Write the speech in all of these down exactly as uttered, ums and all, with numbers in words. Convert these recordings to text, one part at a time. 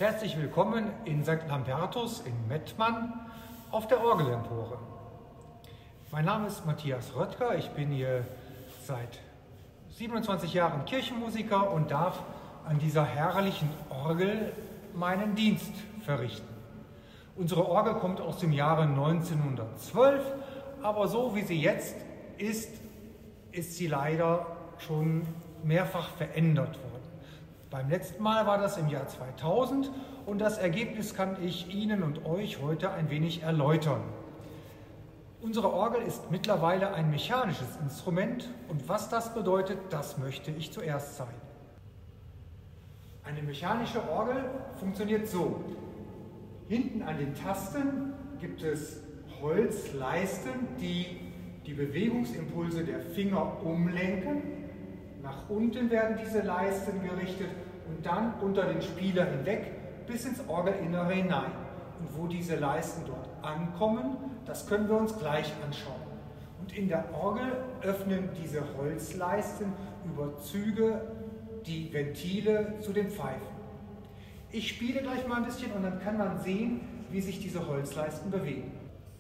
Herzlich willkommen in Sankt Lambertus in Mettmann auf der Orgelempore. Mein Name ist Matthias Röttger, ich bin hier seit siebenundzwanzig Jahren Kirchenmusiker und darf an dieser herrlichen Orgel meinen Dienst verrichten. Unsere Orgel kommt aus dem Jahre neunzehnhundertzwölf, aber so wie sie jetzt ist, ist sie leider schon mehrfach verändert worden. Beim letzten Mal war das im Jahr zweitausend und das Ergebnis kann ich Ihnen und euch heute ein wenig erläutern. Unsere Orgel ist mittlerweile ein mechanisches Instrument und was das bedeutet, das möchte ich zuerst zeigen. Eine mechanische Orgel funktioniert so. Hinten an den Tasten gibt es Holzleisten, die die Bewegungsimpulse der Finger umlenken. Nach unten werden diese Leisten gerichtet und dann unter den Spieler hinweg bis ins Orgelinnere hinein. Und wo diese Leisten dort ankommen, das können wir uns gleich anschauen. Und in der Orgel öffnen diese Holzleisten über Züge die Ventile zu den Pfeifen. Ich spiele gleich mal ein bisschen und dann kann man sehen, wie sich diese Holzleisten bewegen.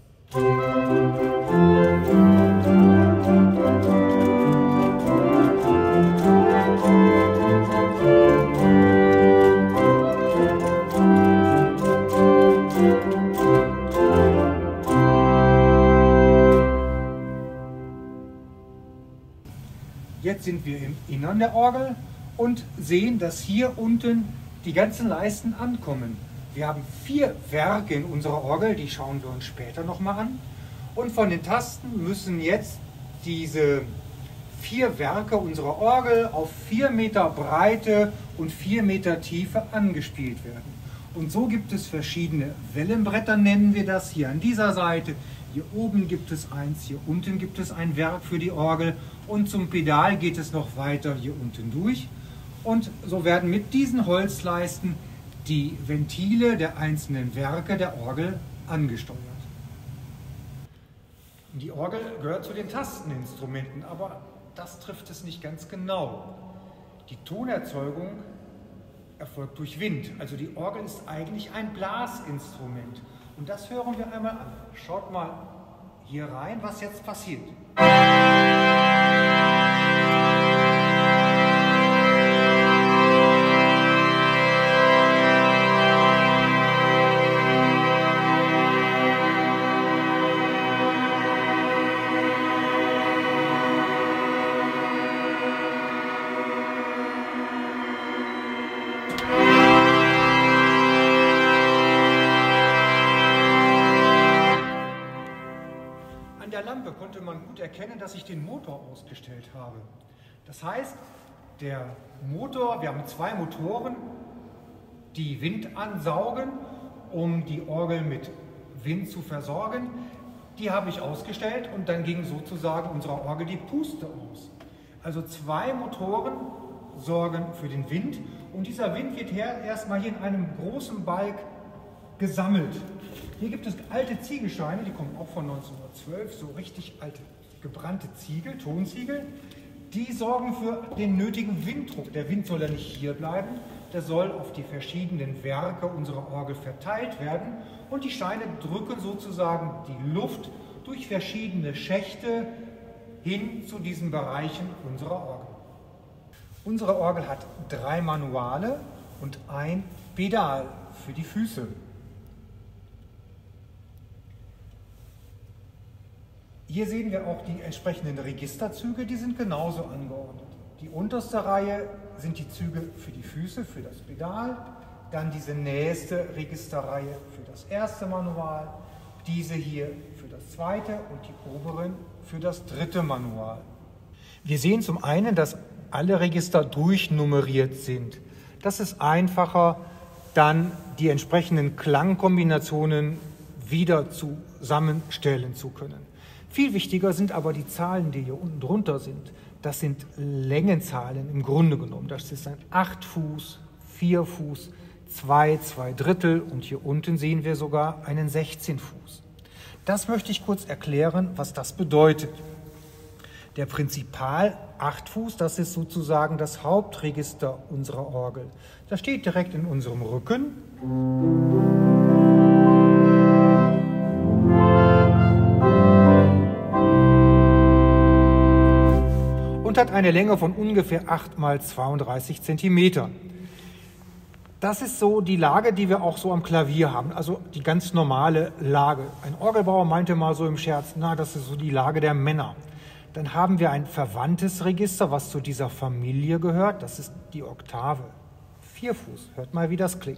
Jetzt sind wir im Innern der Orgel und sehen, dass hier unten die ganzen Leisten ankommen. Wir haben vier Werke in unserer Orgel, die schauen wir uns später nochmal an. Und von den Tasten müssen jetzt diese vier Werke unserer Orgel auf vier Meter Breite und vier Meter Tiefe angespielt werden. Und so gibt es verschiedene Wellenbretter, nennen wir das, hier an dieser Seite. Hier oben gibt es eins, hier unten gibt es ein Werk für die Orgel und zum Pedal geht es noch weiter hier unten durch. Und so werden mit diesen Holzleisten die Ventile der einzelnen Werke der Orgel angesteuert. Die Orgel gehört zu den Tasteninstrumenten, aber das trifft es nicht ganz genau. Die Tonerzeugung erfolgt durch Wind, also die Orgel ist eigentlich ein Blasinstrument. Und das hören wir einmal an. Schaut mal hier rein, was jetzt passiert. An der Lampe konnte man gut erkennen, dass ich den Motor ausgestellt habe. Das heißt, der Motor, wir haben zwei Motoren, die Wind ansaugen, um die Orgel mit Wind zu versorgen. Die habe ich ausgestellt und dann ging sozusagen unserer Orgel die Puste aus. Also zwei Motoren sorgen für den Wind und dieser Wind wird erstmal hier in einem großen Balk gesammelt. Hier gibt es alte Ziegelsteine, die kommen auch von neunzehnhundertzwölf, so richtig alte gebrannte Ziegel, Tonziegel. Die sorgen für den nötigen Winddruck. Der Wind soll ja nicht hier bleiben, der soll auf die verschiedenen Werke unserer Orgel verteilt werden und die Steine drücken sozusagen die Luft durch verschiedene Schächte hin zu diesen Bereichen unserer Orgel. Unsere Orgel hat drei Manuale und ein Pedal für die Füße. Hier sehen wir auch die entsprechenden Registerzüge, die sind genauso angeordnet. Die unterste Reihe sind die Züge für die Füße, für das Pedal, dann diese nächste Registerreihe für das erste Manual, diese hier für das zweite und die oberen für das dritte Manual. Wir sehen zum einen, dass alle Register durchnummeriert sind. Das ist einfacher, dann die entsprechenden Klangkombinationen wieder zusammenstellen zu können. Viel wichtiger sind aber die Zahlen, die hier unten drunter sind. Das sind Längenzahlen im Grunde genommen. Das ist ein acht Fuß, vier Fuß, zwei, zwei Drittel und hier unten sehen wir sogar einen sechzehn Fuß. Das möchte ich kurz erklären, was das bedeutet. Der Prinzipal acht Fuß, das ist sozusagen das Hauptregister unserer Orgel. Das steht direkt in unserem Rücken. Und hat eine Länge von ungefähr acht mal zweiunddreißig Zentimeter. Das ist so die Lage, die wir auch so am Klavier haben, also die ganz normale Lage. Ein Orgelbauer meinte mal so im Scherz, na, das ist so die Lage der Männer. Dann haben wir ein verwandtes Register, was zu dieser Familie gehört. Das ist die Oktave. Vier Fuß. Hört mal, wie das klingt.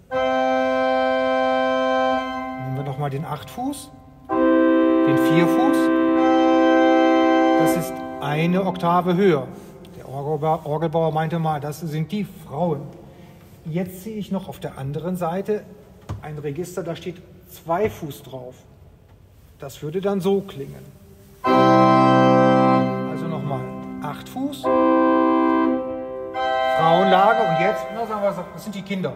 Nehmen wir nochmal den acht Fuß, den vier Fuß. Das ist eine Oktave höher. Der Orgelbauer, Orgelbauer meinte mal, das sind die Frauen. Jetzt sehe ich noch auf der anderen Seite ein Register, da steht zwei Fuß drauf. Das würde dann so klingen. Also nochmal acht Fuß, Frauenlage und jetzt, na sagen wir, das sind die Kinder.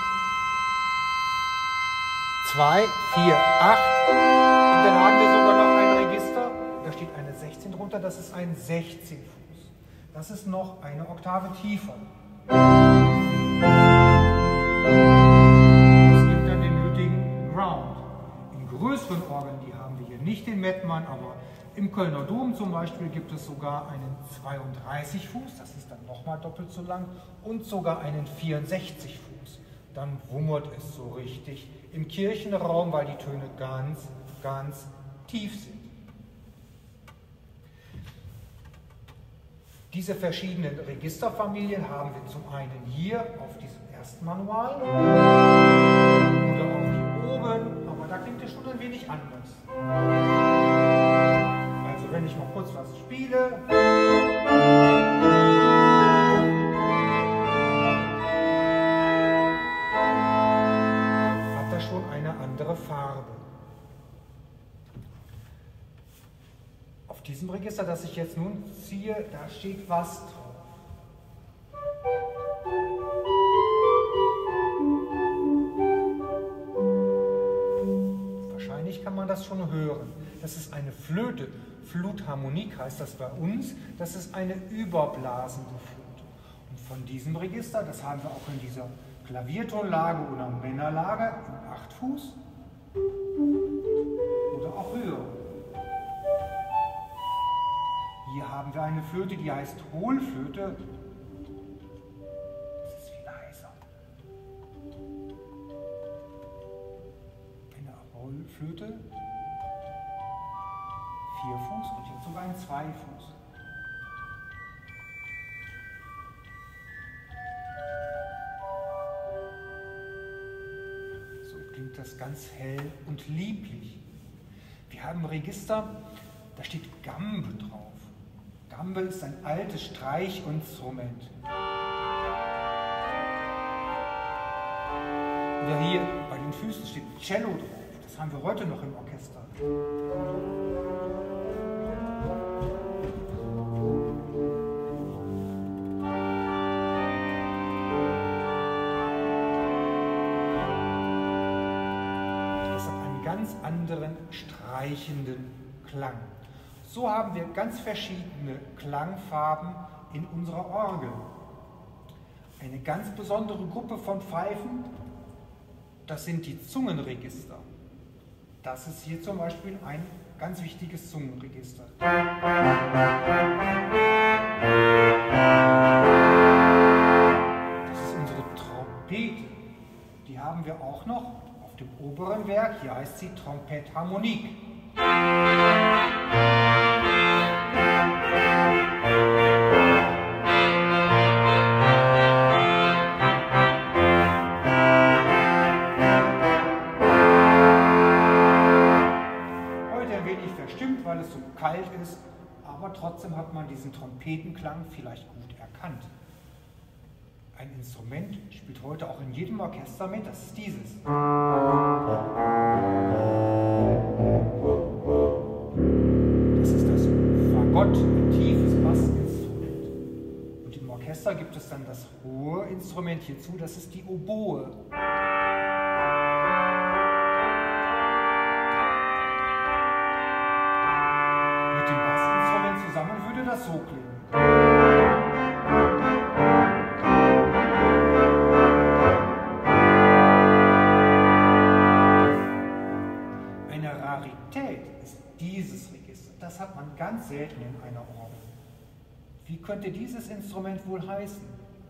zwei, vier, acht und dann haben wir sogar noch ein Register, da steht eine sechzehn drunter, das ist ein sechzehn Fuß. Das ist noch eine Oktave tiefer. Das gibt dann den nötigen Ground. In größeren Orgeln, die haben wir hier nicht den Mettmann, aber im Kölner Dom zum Beispiel gibt es sogar einen zweiunddreißig Fuß, das ist dann nochmal doppelt so lang, und sogar einen vierundsechzig Fuß. Dann wummert es so richtig im Kirchenraum, weil die Töne ganz, ganz tief sind. Diese verschiedenen Registerfamilien haben wir zum einen hier auf diesem ersten Manual oder auch hier oben, aber da klingt es schon ein wenig anders. Also wenn ich mal kurz was spiele. Hat das schon eine andere Farbe. Auf diesem Register, das ich jetzt nun ziehe, da steht was drauf. Wahrscheinlich kann man das schon hören. Das ist eine Flöte. Flutharmonik heißt das bei uns. Das ist eine überblasende Flöte. Und von diesem Register, das haben wir auch in dieser Klaviertonlage oder Männerlage, in acht Fuß oder auch höher. Hier haben wir eine Flöte, die heißt Hohlflöte. Das ist viel leiser. Eine Hohlflöte. Vier Fuß und jetzt sogar ein Zweifuß. So klingt das ganz hell und lieblich. Wir haben ein Register, da steht Gambe drauf. Gambe ist ein altes Streichinstrument. Oder hier bei den Füßen steht Cello drauf. Das haben wir heute noch im Orchester. Das hat einen ganz anderen streichenden Klang. So haben wir ganz verschiedene Klangfarben in unserer Orgel. Eine ganz besondere Gruppe von Pfeifen, das sind die Zungenregister. Das ist hier zum Beispiel ein ganz wichtiges Zungenregister. Das ist unsere Trompete. Die haben wir auch noch auf dem oberen Werk. Hier heißt sie Trompetharmonik. Weil es so kalt ist, aber trotzdem hat man diesen Trompetenklang vielleicht gut erkannt. Ein Instrument spielt heute auch in jedem Orchester mit, das ist dieses. Das ist das Fagott, ein tiefes Bassinstrument. Und im Orchester gibt es dann das hohe Instrument hierzu, das ist die Oboe. Zusammen würde so klingen. Ist dieses Register. Das hat man ganz selten in einer Orgel. Wie könnte dieses Instrument wohl heißen?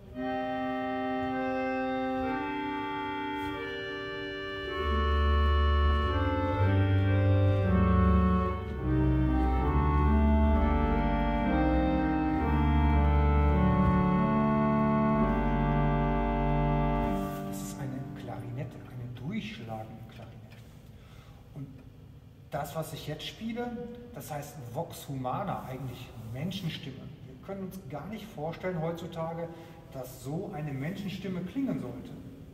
Das ist eine Klarinette, eine durchschlagende Klarinette. Und das, was ich jetzt spiele, das heißt Vox Humana, eigentlich Menschenstimme. Wir können uns gar nicht vorstellen heutzutage, dass so eine Menschenstimme klingen sollte.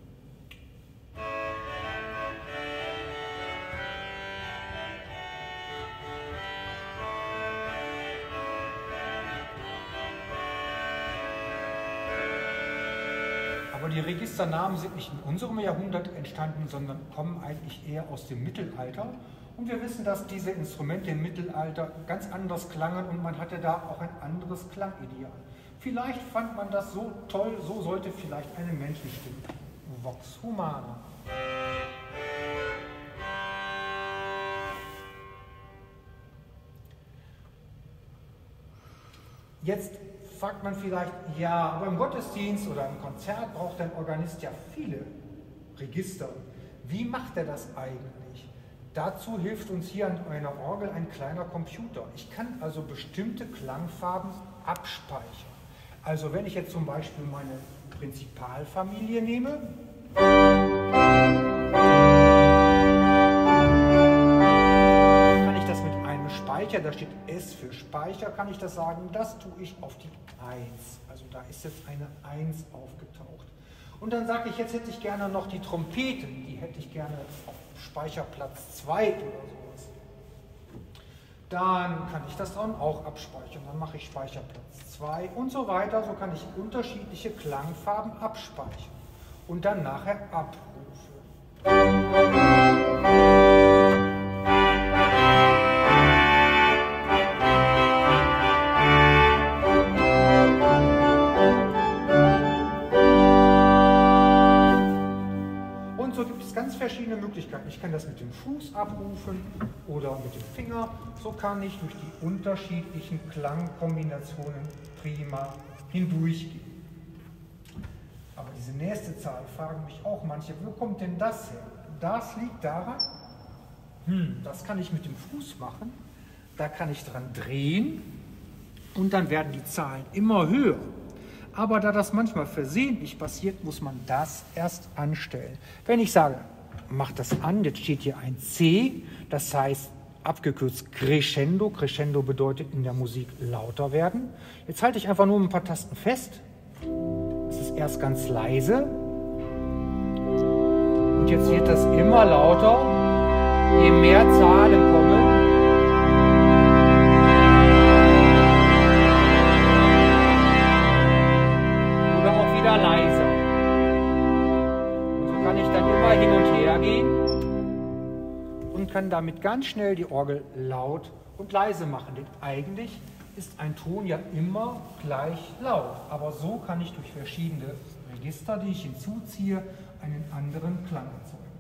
Aber die Registernamen sind nicht in unserem Jahrhundert entstanden, sondern kommen eigentlich eher aus dem Mittelalter. Und wir wissen, dass diese Instrumente im Mittelalter ganz anders klangen und man hatte da auch ein anderes Klangideal. Vielleicht fand man das so toll, so sollte vielleicht eine Menschenstimme. Vox Humana. Jetzt fragt man vielleicht, ja, aber im Gottesdienst oder im Konzert braucht ein Organist ja viele Register. Wie macht er das eigentlich? Dazu hilft uns hier an einer Orgel ein kleiner Computer. Ich kann also bestimmte Klangfarben abspeichern. Also wenn ich jetzt zum Beispiel meine Prinzipalfamilie nehme, kann ich das mit einem Speicher, da steht S für Speicher, kann ich das sagen, das tue ich auf die eins. Also da ist jetzt eine eins aufgetaucht. Und dann sage ich, jetzt hätte ich gerne noch die Trompeten, die hätte ich gerne auf Speicherplatz zwei oder sowas. Dann kann ich das dann auch abspeichern. Dann mache ich Speicherplatz zwei und so weiter. So kann ich unterschiedliche Klangfarben abspeichern und dann nachher abrufen. Ganz verschiedene Möglichkeiten. Ich kann das mit dem Fuß abrufen oder mit dem Finger. So kann ich durch die unterschiedlichen Klangkombinationen prima hindurchgehen. Aber diese nächste Zahl fragen mich auch manche, wo kommt denn das her? Das liegt daran, hm, das kann ich mit dem Fuß machen, da kann ich dran drehen und dann werden die Zahlen immer höher. Aber da das manchmal versehentlich passiert, muss man das erst anstellen. Wenn ich sage, mach das an, jetzt steht hier ein C, das heißt abgekürzt Crescendo. Crescendo bedeutet in der Musik lauter werden. Jetzt halte ich einfach nur ein paar Tasten fest. Es ist erst ganz leise. Und jetzt wird das immer lauter, je mehr Zahlen kommen. Leiser. Und so kann ich dann immer hin und her gehen und kann damit ganz schnell die Orgel laut und leise machen. Denn eigentlich ist ein Ton ja immer gleich laut. Aber so kann ich durch verschiedene Register, die ich hinzuziehe, einen anderen Klang erzeugen.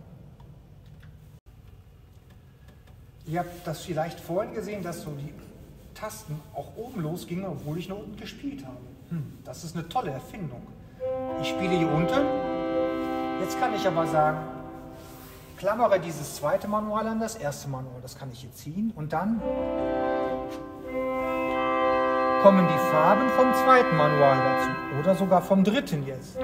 Ihr habt das vielleicht vorhin gesehen, dass so die Tasten auch oben losgingen, obwohl ich noch unten gespielt habe. Hm, das ist eine tolle Erfindung. Ich spiele hier unten, jetzt kann ich aber sagen, klammere dieses zweite Manual an das erste Manual, das kann ich hier ziehen und dann kommen die Farben vom zweiten Manual dazu oder sogar vom dritten jetzt.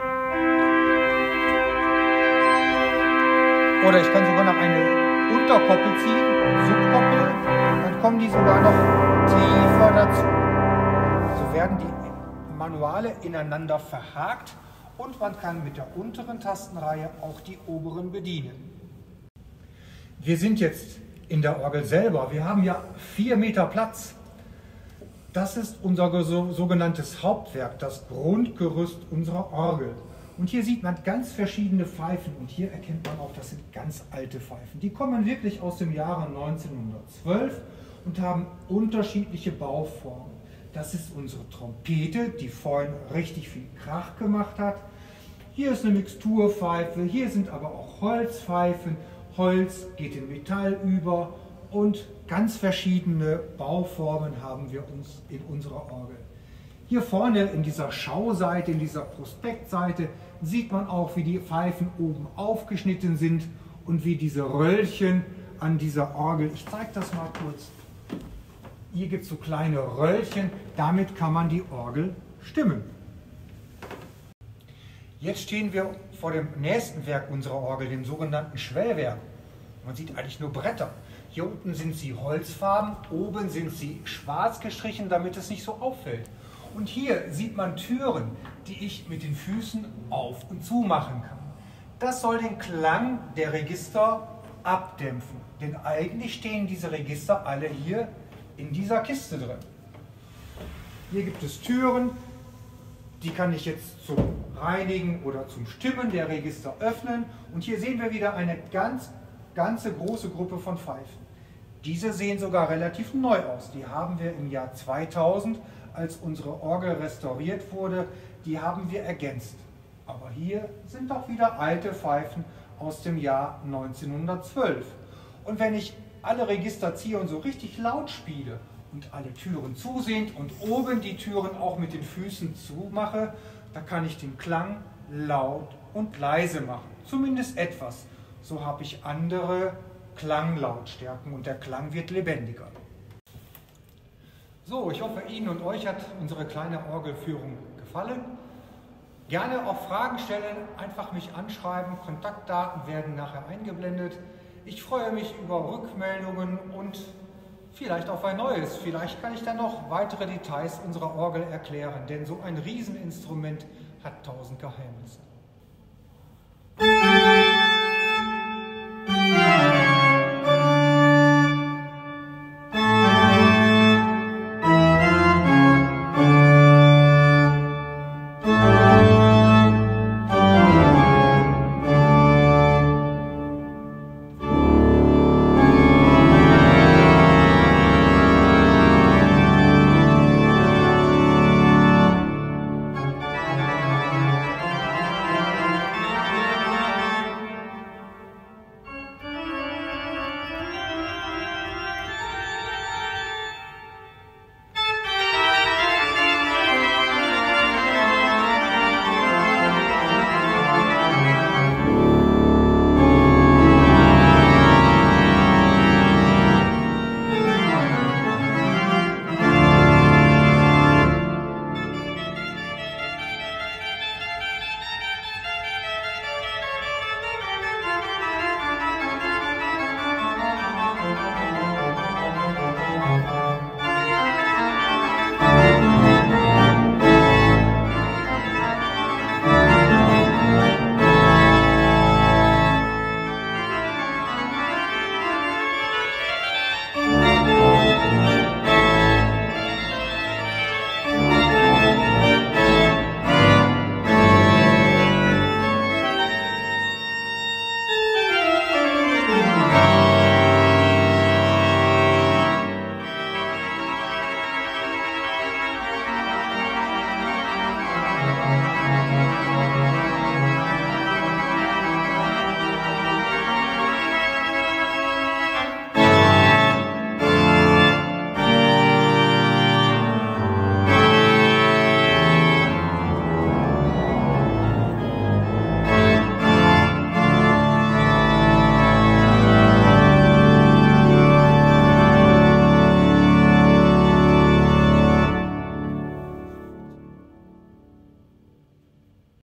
Oder ich kann sogar noch eine Unterkoppel ziehen, Subkoppel, dann kommen die sogar noch tiefer dazu. So werden die Manuale ineinander verhakt und man kann mit der unteren Tastenreihe auch die oberen bedienen. Wir sind jetzt in der Orgel selber. Wir haben ja vier Meter Platz. Das ist unser sogenanntes Hauptwerk, das Grundgerüst unserer Orgel. Und hier sieht man ganz verschiedene Pfeifen und hier erkennt man auch, das sind ganz alte Pfeifen. Die kommen wirklich aus dem Jahre neunzehnhundertzwölf und haben unterschiedliche Bauformen. Das ist unsere Trompete, die vorhin richtig viel Krach gemacht hat. Hier ist eine Mixturpfeife, hier sind aber auch Holzpfeifen. Holz geht in Metall über und ganz verschiedene Bauformen haben wir uns in unserer Orgel. Hier vorne in dieser Schauseite, in dieser Prospektseite sieht man auch, wie die Pfeifen oben aufgeschnitten sind und wie diese Röllchen an dieser Orgel, ich zeige das mal kurz, hier gibt es so kleine Röllchen, damit kann man die Orgel stimmen. Jetzt stehen wir vor dem nächsten Werk unserer Orgel, dem sogenannten Schwellwerk. Man sieht eigentlich nur Bretter. Hier unten sind sie holzfarben, oben sind sie schwarz gestrichen, damit es nicht so auffällt. Und hier sieht man Türen, die ich mit den Füßen auf und zu machen kann. Das soll den Klang der Register abdämpfen, denn eigentlich stehen diese Register alle hier in dieser Kiste drin. Hier gibt es Türen, die kann ich jetzt zum Reinigen oder zum Stimmen der Register öffnen. Und hier sehen wir wieder eine ganz, ganze große Gruppe von Pfeifen. Diese sehen sogar relativ neu aus. Die haben wir im Jahr zweitausend, als unsere Orgel restauriert wurde, die haben wir ergänzt. Aber hier sind auch wieder alte Pfeifen aus dem Jahr neunzehnhundertzwölf. Und wenn ich alle Register ziehe und so richtig laut spiele und alle Türen zu sind und oben die Türen auch mit den Füßen zumache, da kann ich den Klang laut und leise machen. Zumindest etwas. So habe ich andere Klanglautstärken und der Klang wird lebendiger. So, ich hoffe, Ihnen und euch hat unsere kleine Orgelführung gefallen. Gerne auch Fragen stellen, einfach mich anschreiben. Kontaktdaten werden nachher eingeblendet. Ich freue mich über Rückmeldungen und vielleicht auf ein neues. Vielleicht kann ich dann noch weitere Details unserer Orgel erklären, denn so ein Rieseninstrument hat tausend Geheimnisse.